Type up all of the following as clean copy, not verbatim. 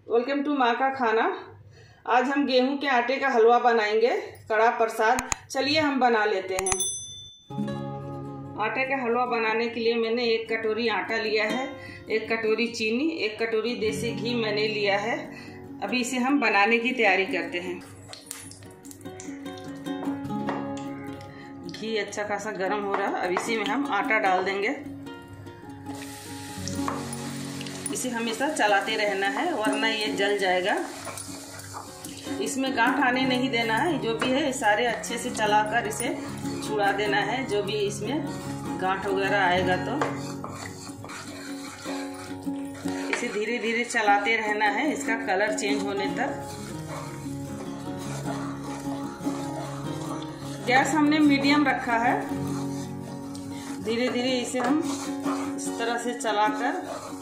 Welcome to माँ का खाना। आज हम गेहूं के आटे का हलवा बनाएंगे, कड़ा प्रसाद। चलिए हम बना लेते हैं। आटे का हलवा बनाने के लिए मैंने 1 कटोरी आटा लिया है, 1 कटोरी चीनी, 1 कटोरी देसी घी मैंने लिया है। अभी इसे हम बनाने की तैयारी करते हैं। घी अच्छा खासा गर्म हो रहा है। अब इसी में हम आटा डाल देंगे। इसे हमेशा चलाते रहना है वरना ये जल जाएगा। इसमें गांठ आने नहीं देना है। जो भी है सारे अच्छे से चलाकर इसे छुड़ा देना है, जो भी इसमें गांठ वगैरह आएगा तो इसे धीरे धीरे चलाते रहना है, इसका कलर चेंज होने तक। गैस हमने मीडियम रखा है। धीरे धीरे इसे हम इस तरह से चलाकर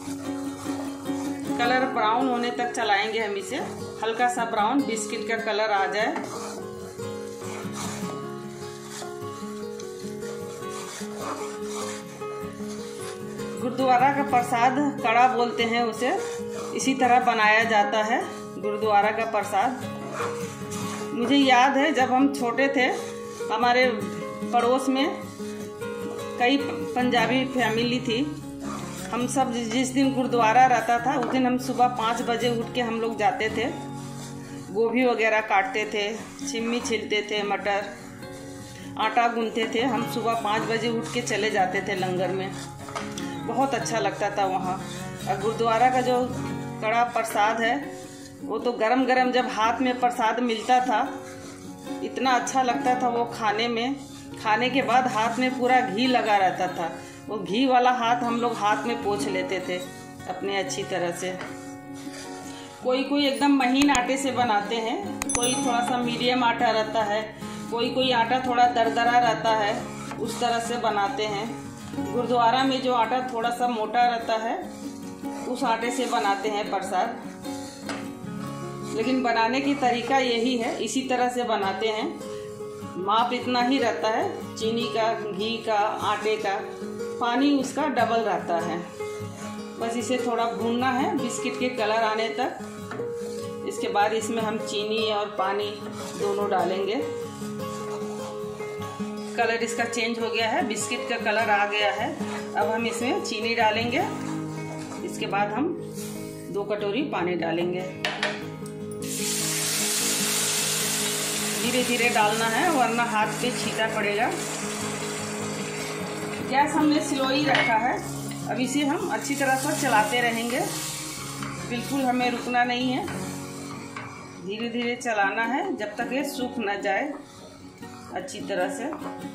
कलर ब्राउन होने तक चलाएंगे। हम इसे हल्का सा ब्राउन बिस्किट का कलर आ जाए। गुरुद्वारा का प्रसाद कड़ा बोलते हैं उसे, इसी तरह बनाया जाता है गुरुद्वारा का प्रसाद। मुझे याद है जब हम छोटे थे, हमारे पड़ोस में कई पंजाबी फैमिली थी। हम सब जिस दिन गुरुद्वारा रहता था उस दिन हम सुबह 5 बजे उठ के हम लोग जाते थे। गोभी वगैरह काटते थे, छिम्मी छिलते थे, मटर, आटा गूंथते थे। हम सुबह 5 बजे उठ के चले जाते थे लंगर में। बहुत अच्छा लगता था वहाँ। और गुरुद्वारा का जो कड़ा प्रसाद है वो तो गरम गरम जब हाथ में प्रसाद मिलता था, इतना अच्छा लगता था वो खाने में। खाने के बाद हाथ में पूरा घी लगा रहता था। वो घी वाला हाथ हम लोग हाथ में पोंछ लेते थे अपने अच्छी तरह से। कोई कोई एकदम महीन आटे से बनाते हैं, कोई थोड़ा सा मीडियम आटा रहता है, कोई आटा थोड़ा दरदरा रहता है, उस तरह से बनाते हैं। गुरुद्वारा में जो आटा थोड़ा सा मोटा रहता है उस आटे से बनाते हैं प्रसाद। लेकिन बनाने की तरीका यही है, इसी तरह से बनाते हैं। माप इतना ही रहता है, चीनी का, घी का, आटे का। पानी उसका डबल रहता है। बस इसे थोड़ा भूनना है बिस्किट के कलर आने तक। इसके बाद इसमें हम चीनी और पानी दोनों डालेंगे। कलर इसका चेंज हो गया है, बिस्किट का कलर आ गया है। अब हम इसमें चीनी डालेंगे। इसके बाद हम 2 कटोरी पानी डालेंगे। धीरे धीरे डालना है वरना हाथ पे छींटा पड़ेगा। गैस हमने स्लो ही रखा है। अब इसे हम अच्छी तरह से चलाते रहेंगे, बिल्कुल हमें रुकना नहीं है। धीरे धीरे चलाना है जब तक ये सूख न जाए अच्छी तरह से।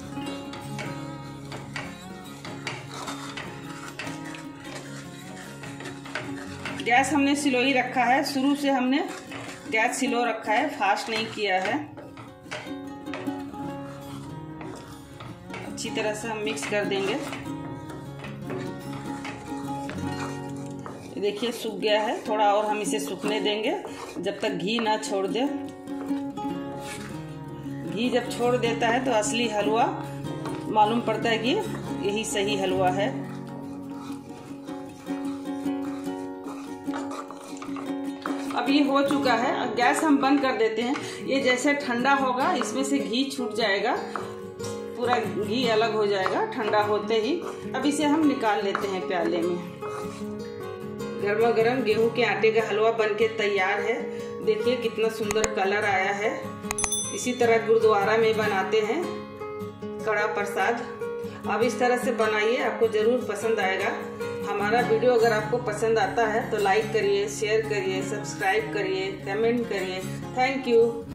गैस हमने स्लो ही रखा है। शुरू से हमने गैस स्लो रखा है, फास्ट नहीं किया है। अच्छी तरह से हम मिक्स कर देंगे। देखिए सूख गया है, थोड़ा और हम इसे सूखने देंगे जब तक घी ना छोड़ दे। घी जब छोड़ देता है तो असली हलवा मालूम पड़ता है कि यही सही हलवा है। अब ये हो चुका है। अब गैस हम बंद कर देते हैं। ये जैसे ठंडा होगा इसमें से घी छूट जाएगा, पूरा घी अलग हो जाएगा ठंडा होते ही। अब इसे हम निकाल लेते हैं प्याले में। गर्मा गर्म गेहूं के आटे का हलवा बनके तैयार है। देखिए कितना सुंदर कलर आया है। इसी तरह गुरुद्वारा में बनाते हैं कड़ा प्रसाद। अब इस तरह से बनाइए, आपको जरूर पसंद आएगा। हमारा वीडियो अगर आपको पसंद आता है तो लाइक करिए, शेयर करिए, सब्सक्राइब करिए, कमेंट करिए। Thank you.